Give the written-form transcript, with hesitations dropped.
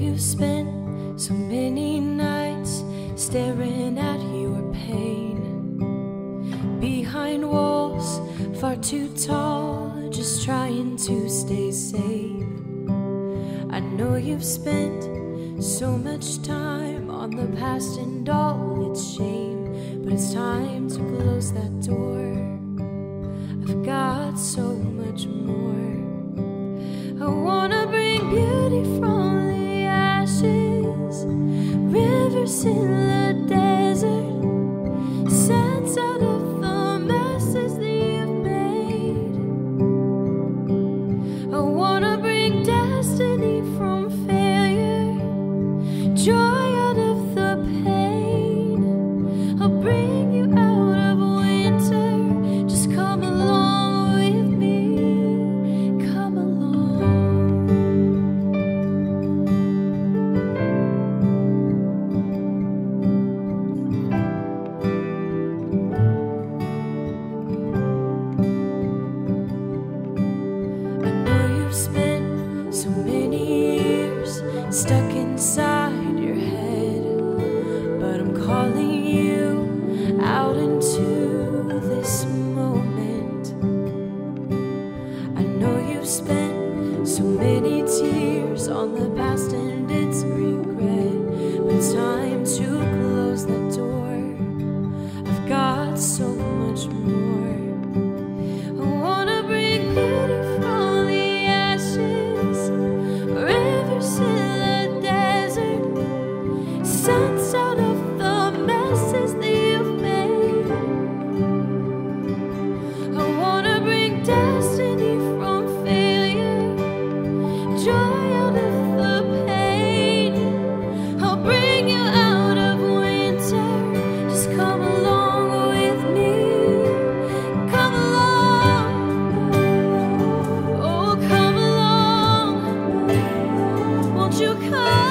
you've spent so many nights staring at your pain behind walls far too tall, just trying to stay safe. I know you've spent so much time on the past and all its shame, but it's time to close that door. I've got so much more. I wanna bring beauty from the ashes, rivers in the desert, sands out of the messes that you've made. I wanna bring destiny from failure, joy out of the pain. I'll bring you out of winter, just come along with me, come along. I know you've spent so many years stuck inside your head, but I'm calling you out into this moment. I know you've spent so many tears on the past and its regret, but it's time to close that door. I've got so much more. I wanna bring beauty from the ashes, rivers in the desert, suns out of the messes that you've made. I wanna bring destiny from failure, joy out of the pain. I'll bring you out of winter, just come along with me, come along, oh come along, won't you come?